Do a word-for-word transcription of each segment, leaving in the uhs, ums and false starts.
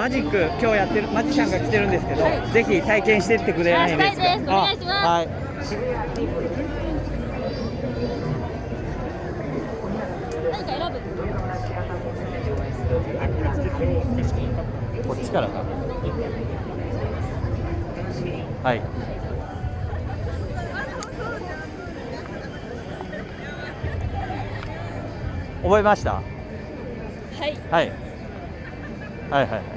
マジック今日やってるマジシャンが来てるんですけど、はい、ぜひ体験してってくれないですか。 したいです。お願いします。はい。何か選ぶ？ こっちからか。はい。覚えました。はい。はい。はいはい。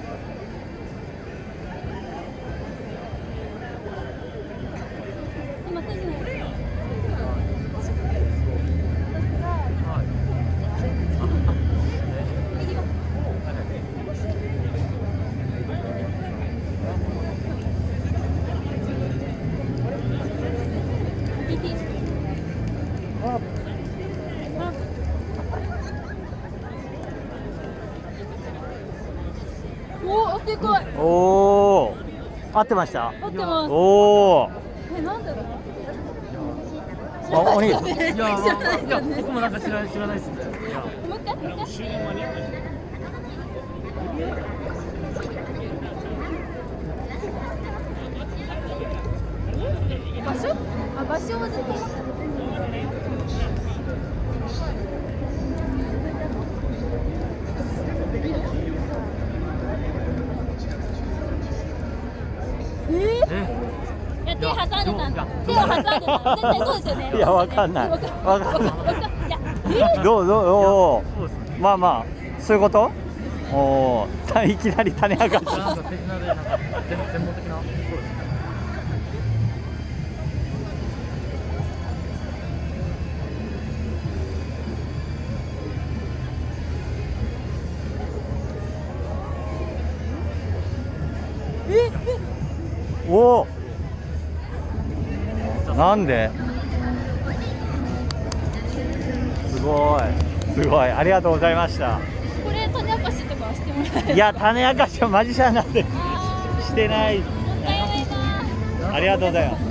おお、合ってました。 合ってます。 おお。 え、なんだろう。 あ、おに。いや、 いや、僕もなんか知らない、知らないですね。 もう一回、もう一回。場所？あ、場所をずっと。えー、いや手挟んでたんだ。手を挟んでた。絶対そうですよね。 いや、わかんない。わかんない。どうどうおまあまあそういうこと？おお、いきなり種明かし。専門的な。 え？ おお、なんで？すごいすごい、ありがとうございました。 これ種明かしとかしてもらえる？ いや、種明かしはマジシャンなんでしてない。 もったいないな。 ありがとうございます。